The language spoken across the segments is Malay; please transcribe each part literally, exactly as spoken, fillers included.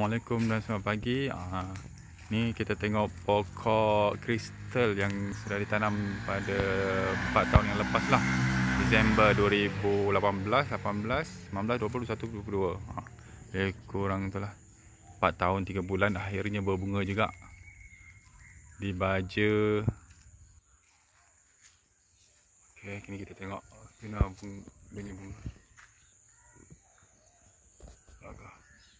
Assalamualaikum dan selamat pagi. Uh, ni kita tengok pokok kristal yang sudah ditanam pada empat tahun yang lepas lah. Disember dua ribu lapan belas, lapan belas, sembilan belas, dua puluh, dua puluh satu, dua puluh dua. Uh, lebih kurang itulah. empat tahun tiga bulan akhirnya berbunga juga. Dibaja. Okey, kini kita tengok kena bunga, bunyi bunga. Agak.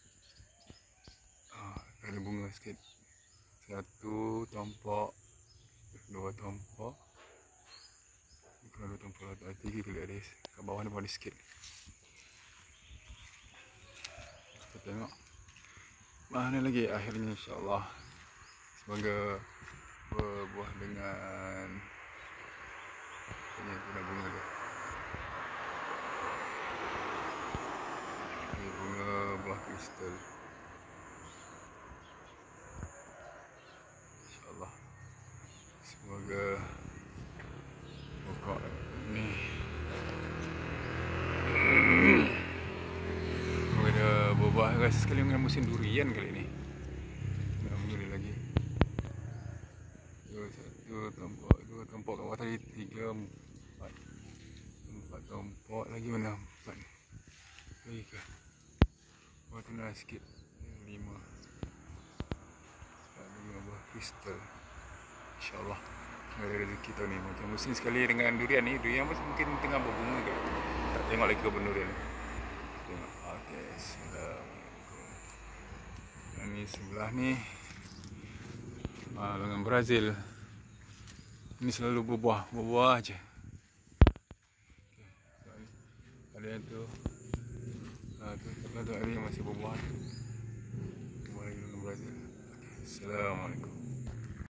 Ada bunga sikit. Satu tompok, dua tompok, bukan dua tompok, ada tiga kali ada. Kat bawah ni pun ada sikit. Kita tengok mana lagi akhirnya, insyaAllah. Semoga berbuah dengan ini guna bunga dia. Ini bunga buah kristal. InsyaAllah. Semoga pokok ni semoga dia berbuah. Rasa sekali dengan musim durian kali ni. Nak mengguli lagi. Dua, satu tompok, dua tompok kat bawah tadi, tiga, empat, empat tompok lagi, mana empat lagi ke? Bawah tu nak sikit, lima, ada lima buah kristal. InsyaAllah ada rezeki tahun ni. Macam musim sekali dengan durian ni. Durian pun mungkin tengah berbunga ke. Tak tengok lagi kebun durian ni. Tengok. Okey, Assalamualaikum. Yang ni sebelah ni ah, lengan Brazil. Ini selalu berbuah, berbuah aje. Okay. Ada yang tu, ah, tu, tu ada yang masih berbuah. Berbuah lagi lengan Brazil. Okay. Assalamualaikum.